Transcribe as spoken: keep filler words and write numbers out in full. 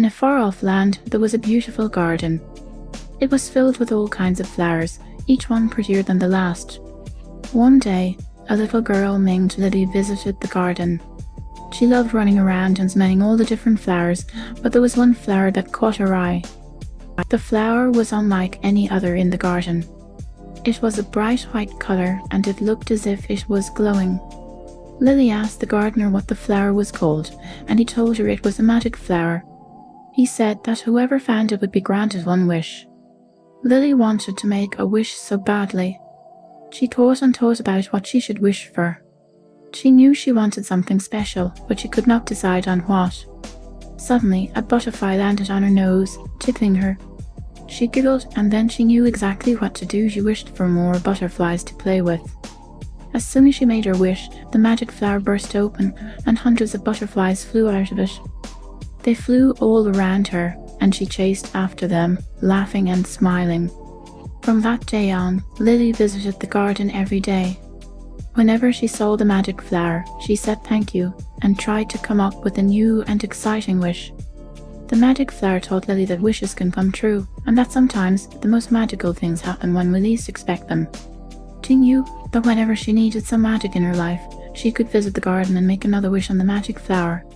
In a far-off land, there was a beautiful garden. It was filled with all kinds of flowers, each one prettier than the last. One day, a little girl named Lily visited the garden. She loved running around and smelling all the different flowers, but there was one flower that caught her eye. The flower was unlike any other in the garden. It was a bright white color, and it looked as if it was glowing. Lily asked the gardener what the flower was called, and he told her it was a magic flower. He said that whoever found it would be granted one wish. Lily wanted to make a wish so badly. She thought and thought about what she should wish for. She knew she wanted something special, but she could not decide on what. Suddenly, a butterfly landed on her nose, tickling her. She giggled, and then she knew exactly what to do. She wished for more butterflies to play with. As soon as she made her wish, the magic flower burst open, and hundreds of butterflies flew out of it. They flew all around her, and she chased after them, laughing and smiling. From that day on, Lily visited the garden every day. Whenever she saw the magic flower, she said thank you, and tried to come up with a new and exciting wish. The magic flower taught Lily that wishes can come true, and that sometimes the most magical things happen when we least expect them. She knew that whenever she needed some magic in her life, she could visit the garden and make another wish on the magic flower,